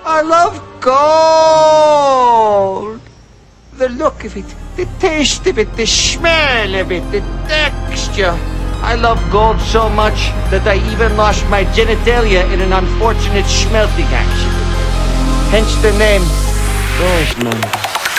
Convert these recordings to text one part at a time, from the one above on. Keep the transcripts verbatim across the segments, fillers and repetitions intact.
I love gold. The look of it, the taste of it, the smell of it, the texture. I love gold so much that I even lost my genitalia in an unfortunate smelting accident. Hence the name Goldmember.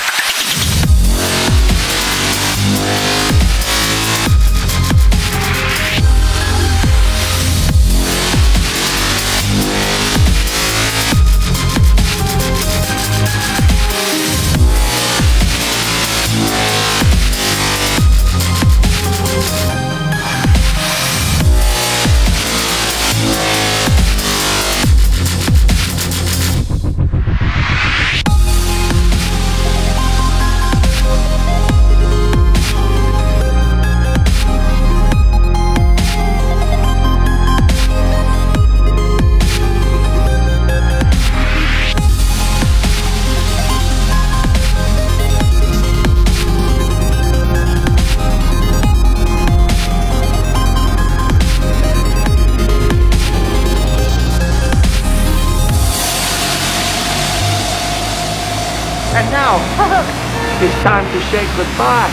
And now, it's time to say goodbye.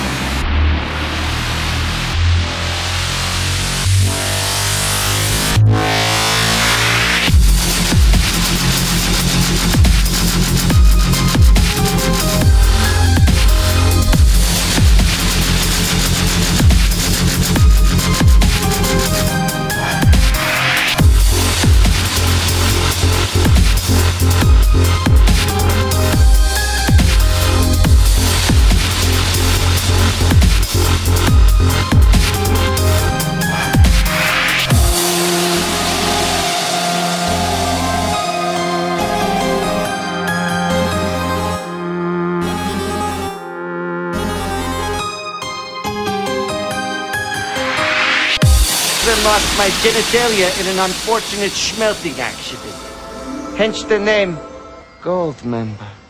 I lost my genitalia in an unfortunate smelting accident. Hence the name Goldmember.